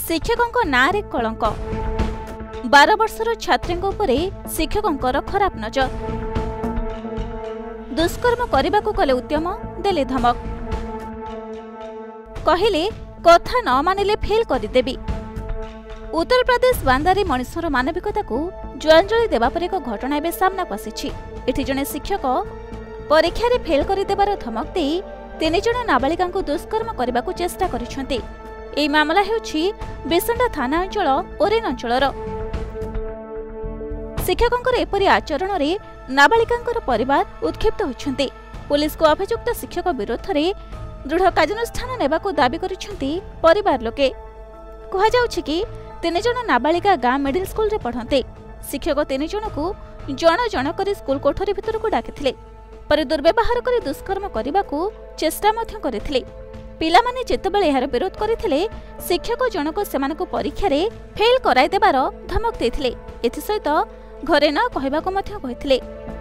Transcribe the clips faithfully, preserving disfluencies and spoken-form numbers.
शिक्षकों नारे कलंक बारह वर्षर छात्री उपरे शिक्षकों खराब नजर दुष्कर्म करने को कले उद्यम देले धमक कहले कथा न मानिले फेल करदेवी। उत्तर प्रदेश बांदारे मनुष्यर मानविकता को ज्वांजलि देवा पर एक घटना एवं सामना पशिछि। एठी जने शिक्षक परीक्षा रे फेल करदेबार धमक दे तीन जन नाबालिका दुष्कर्म करने को चेष्टा करिसेंति। एई मामला हेउछि बेसंडा थाना अंचल ओरेन अंचलर। शिक्षकों एपरि आचरण रे नाबालिका परिवार उत्क्षिप्त होइछन्ति। पुलिस को अभियुक्त शिक्षक विरोध में दृढ़ कार्यानुष्ठान नेबा को दाबी करिसेंति परिवार लोके। कहा जाउछि कि तीन जन नाबालिका गाँ मिडिल स्कूल रे पढ़न्ते। शिक्षक तीन जन को जन जन करी स्कूल कोठरी भितर को डाकिथिले पर दुर्व्यवहार करी दुष्कर्म करने को चेष्टा मध्य करथिले। पिलामाने जेतेबेले एहार विरोध करथिले शिक्षक जनक सेमानकु परीक्षा रे फेल कराई देबार धमक देथिले। एथि सहित घरे न कहबाको मध्य कहिथिले।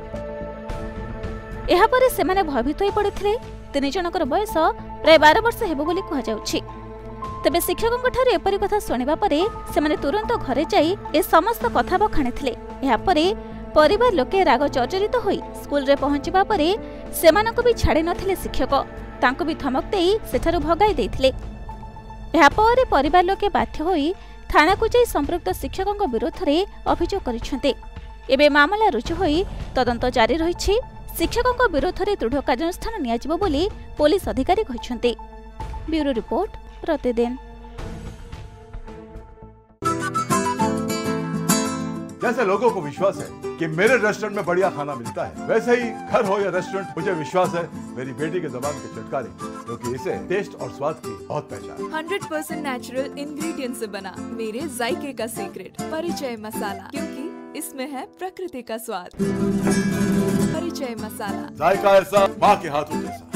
एहा परे सेमाने भयभीत होई पड़िथिले। तीन जनकर बयस प्राय बारह वर्ष हेबो बोली कहा जाउछि। तबे शिक्षकଙ୍କ ठारे एपरि कथा सुनिबा परे सेमाने तुरंत घरे जाई ए समस्त कथा बखाणिथिले। एहा परे परिवार लोके राग जर्जरित होई स्कूल रे पहुंचबा परे सेमानकु भी छाड़ी नथिले शिक्षक तांको भी धमक देई सेठारु भगाई देथिले। एहा परे परिवार लोके बाध्य होई थाना को जाई संपृक्त शिक्षकଙ୍କ विरोध रे अभियोग करिसेंते। एबे मामला रुजु होई तदंत जारी रहिछि। शिक्षकଙ୍କ विरोध रे दृढ़ कार्यानुष्ठान नियाजिबो बोली पुलिस अधिकारी कहिसेंते। ब्यूरो रिपोर्ट प्रतिदिन। जैसे लोगों को विश्वास है कि मेरे रेस्टोरेंट में बढ़िया खाना मिलता है, वैसे ही घर हो या रेस्टोरेंट मुझे विश्वास है मेरी बेटी के जबान के चटकारे, क्योंकि इसे टेस्ट और स्वाद की बहुत पहचान। हंड्रेड परसेंट नेचुरल इंग्रेडिएंट से बना मेरे जायके का सीक्रेट परिचय मसाला, क्योंकि इसमें है प्रकृति का स्वाद। परिचय मसाला, जायका ऐसा माँ के हाथों जैसा।